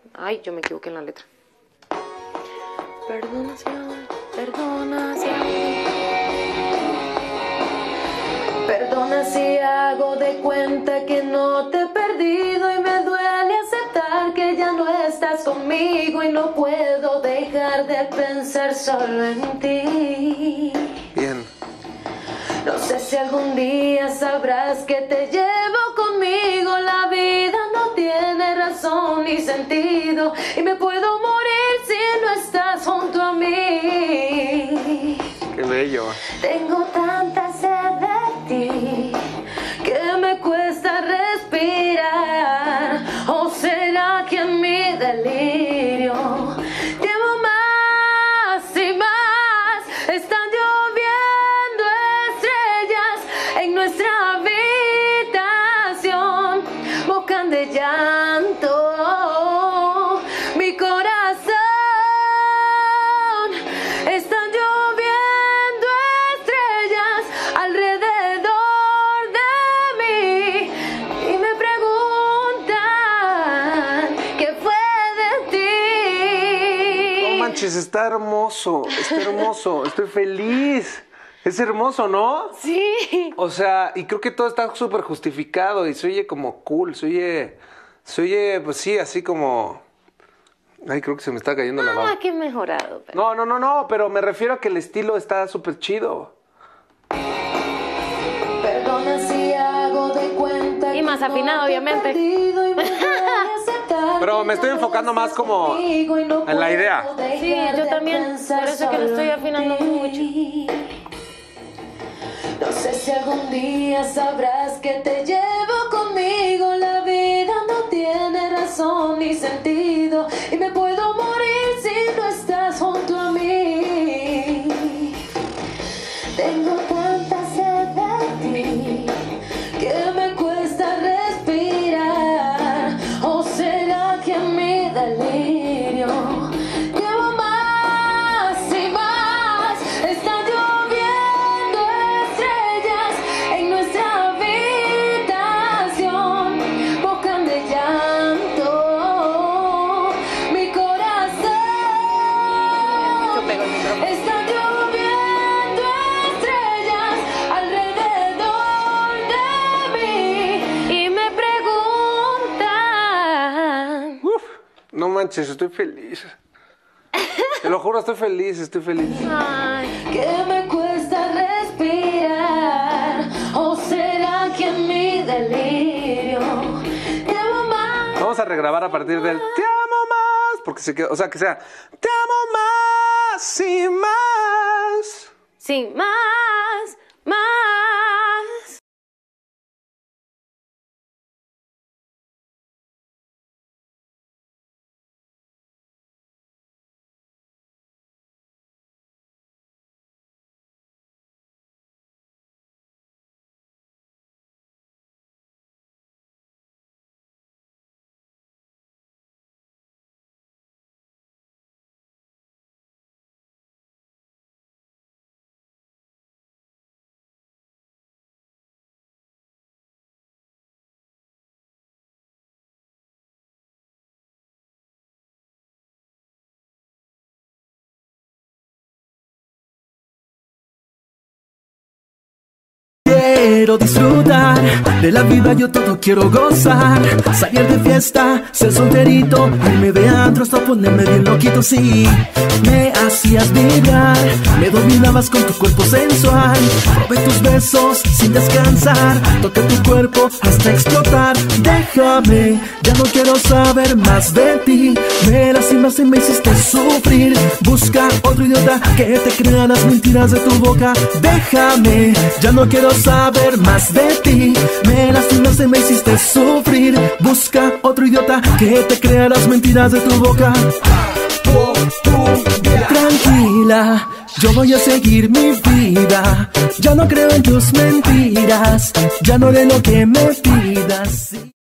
Ay, yo me equivoqué en la letra. Perdona si hago, perdona si hago. Perdona si hago de cuenta que no te he perdido y me duele aceptar que ya no estás conmigo y no puedo dejar de pensar solo en ti. Bien. No sé si algún día sabrás que te llevo conmigo. La vida no tiene razón ni sentido y me puedo morir si no estás junto a mí. Qué bello. Tengo tanta sed de ti que me cuesta respirar. ¿O será que en mi delirio te amo más y más? Están lloviendo estrellas en nuestra habitación, mojan de llanto mi corazón. Están lloviendo estrellas alrededor de mí y me preguntan qué fue de ti. No manches, está hermoso, estoy feliz. Es hermoso, ¿no? Sí. O sea, y creo que todo está súper justificado y se oye como cool, se oye, pues sí, así como... Ay, creo que se me está cayendo la baba. Ah, que mejorado. Pero... No, pero me refiero a que el estilo está súper chido. Perdona si hago de cuenta. Y más afinado, obviamente. Pero me estoy enfocando más como en la idea. Sí, yo también. Por eso que lo estoy afinando mucho. No sé si algún día sabrás que te llevo conmigo. La vida no tiene razón ni sentido y me puedo morir si no estás junto a mí. Tengo tanta sed de ti que me cuesta respirar. ¿O será que en mi delirio te amo más y más? Está lloviendo estrellas en nuestra habitación, mojan de llanto mi corazón. Está lloviendo estrellas alrededor de mí y me preguntan. Uf, no manches, estoy feliz. Te lo juro, estoy feliz. Ay, que me cuesta respirar. ¿O será que en mi delirio te amo más? Vamos a regrabar a partir del te amo más, porque se quedó, o sea, que sea te amo más y más. Sin más, más. Quiero disfrutar de la vida, yo todo quiero gozar. Salir de fiesta, ser solterito, irme de antro hasta ponerme bien loquito. Sí, me hacías vibrar, me dominabas con tu cuerpo sensual. Probé tus besos sin descansar, toqué tu cuerpo hasta explotar. Déjame, ya no quiero saber más de ti. Me lastimaste y me hiciste sufrir. Busca otro idiota que te crea las mentiras de tu boca. Déjame, ya no quiero saber más de ti. Me lastimaste y me hiciste sufrir. Busca otro idiota que te crea las mentiras de tu boca. Tranquila, yo voy a seguir mi vida. Ya no creo en tus mentiras, ya no haré lo que me pidas.